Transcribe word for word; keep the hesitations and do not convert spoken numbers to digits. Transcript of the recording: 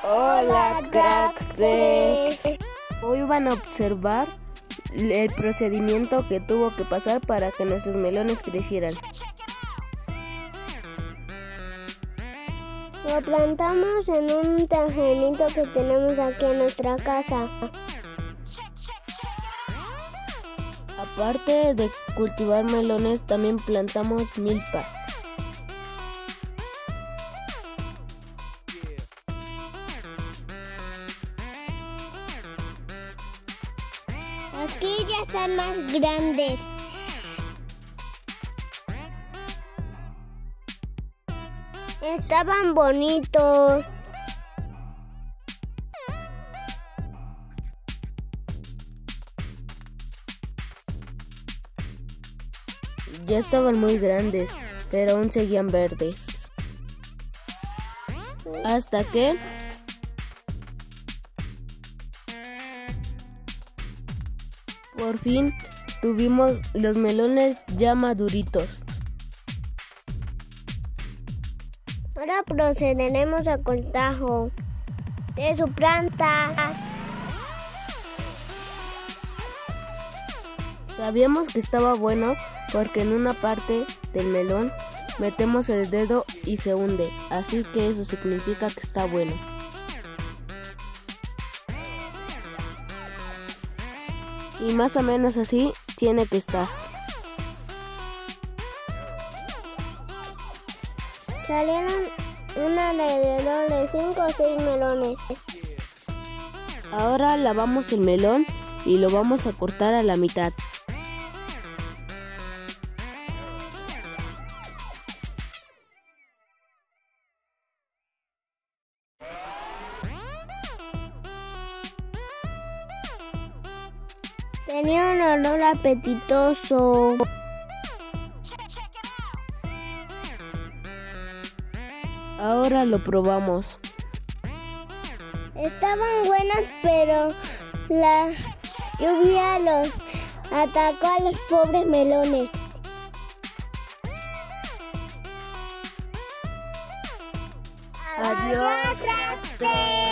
Hola, Crackstex. Hoy van a observar el procedimiento que tuvo que pasar para que nuestros melones crecieran. Lo plantamos en un terrenito que tenemos aquí en nuestra casa. Aparte de cultivar melones, también plantamos milpas. Aquí ya están más grandes. Estaban bonitos. Ya estaban muy grandes, pero aún seguían verdes. Hasta que por fin tuvimos los melones ya maduritos. Ahora procederemos al cortajo de su planta. Sabíamos que estaba bueno porque en una parte del melón metemos el dedo y se hunde, así que eso significa que está bueno. Y más o menos así tiene que estar. Salieron un alrededor de cinco o seis melones. Ahora lavamos el melón y lo vamos a cortar a la mitad. Tenía un olor apetitoso. Ahora lo probamos. Estaban buenas, pero la lluvia los atacó a los pobres melones. Adiós, Crackstex.